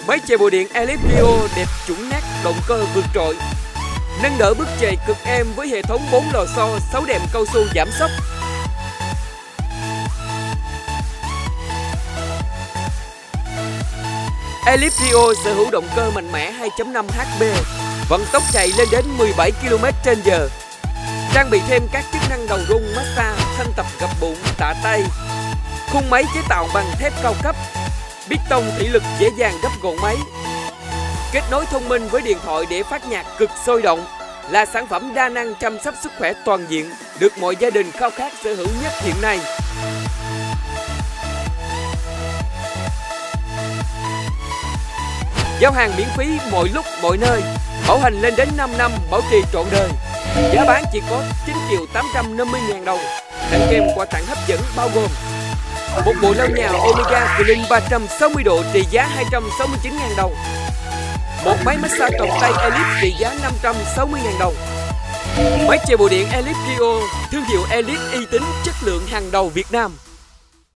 Máy chày bồ điện Ellipse Trio đẹp chuẩn nét, động cơ vượt trội. Nâng đỡ bước chày cực êm với hệ thống 4 lò xo, 6 đệm cao su giảm xóc. Ellipse Trio sở hữu động cơ mạnh mẽ 2.5 HP, vận tốc chạy lên đến 17 km/h. Trang bị thêm các chức năng đầu rung, massage, thanh tập gập bụng, tạ tay. Khung máy chế tạo bằng thép cao cấp, piston thủy lực dễ dàng gấp gọn máy. Kết nối thông minh với điện thoại để phát nhạc cực sôi động, là sản phẩm đa năng chăm sóc sức khỏe toàn diện, được mọi gia đình khao khát sở hữu nhất hiện nay. Giao hàng miễn phí mọi lúc mọi nơi, bảo hành lên đến 5 năm, bảo trì trọn đời. Giá bán chỉ có 9.850.000 đồng, tặng kèm quà tặng hấp dẫn bao gồm một bộ lau nhà Omega Clean 360 độ trị giá 269.000 đồng, một máy massage còng tay Ellipse trị giá 560.000 đồng, máy chày bồ điện Ellipse Trio, thương hiệu Ellipse uy tín chất lượng hàng đầu Việt Nam.